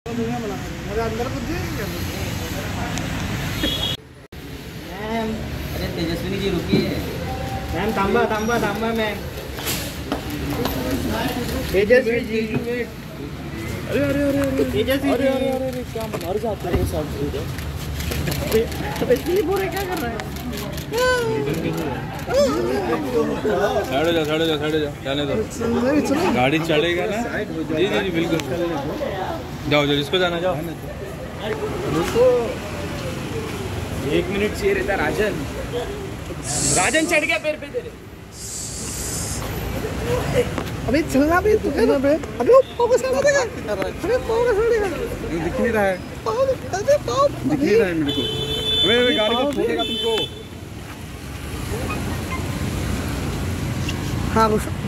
अंदर कुछ मैम, अरे तेजस्विनी जी रुकिए। मैम थांबा थांबा थांबा मैम। तेजस्वी जी अरे अरे अरे अरे तेजस्वी अरे अरे अरे अरे क्या मर जाते हैं सब। अबे ये बोले क्या कर रहा है? साइड हो जा जाने दो। गाड़ी चलेगा ना? जी जी जी बिल्कुल। जाओ जाओ, जिसको जाना जाओ। रुको 1 मिनट चाहिए रहता। राजन चढ़ गया पैर पे तेरे। अबे चलना भी तू कहना बे। अबे वो पाव कैसे लगा देगा? अबे पाव कैसे लगेगा? दिख नहीं रहा है, पाव दिख नहीं रहा है मेरे को। अबे गाड़ी को ठोकेगा तुमको। हाँ